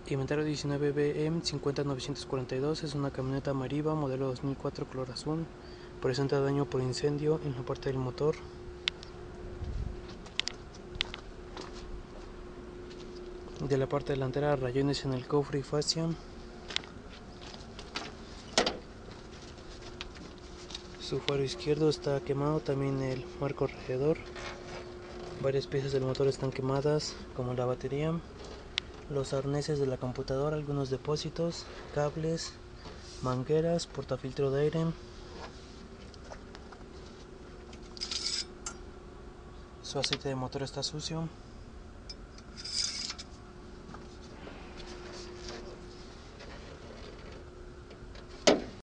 Inventario 19BM 50942 es una camioneta Mariva modelo 2004 color azul. Presenta daño por incendio en la parte del motor. De la parte delantera, rayones en el cofre y fascia. Su faro izquierdo está quemado, también el marco regedor. Varias piezas del motor están quemadas, como la batería, los arneses de la computadora, algunos depósitos, cables, mangueras, portafiltro de aire. Su aceite de motor está sucio.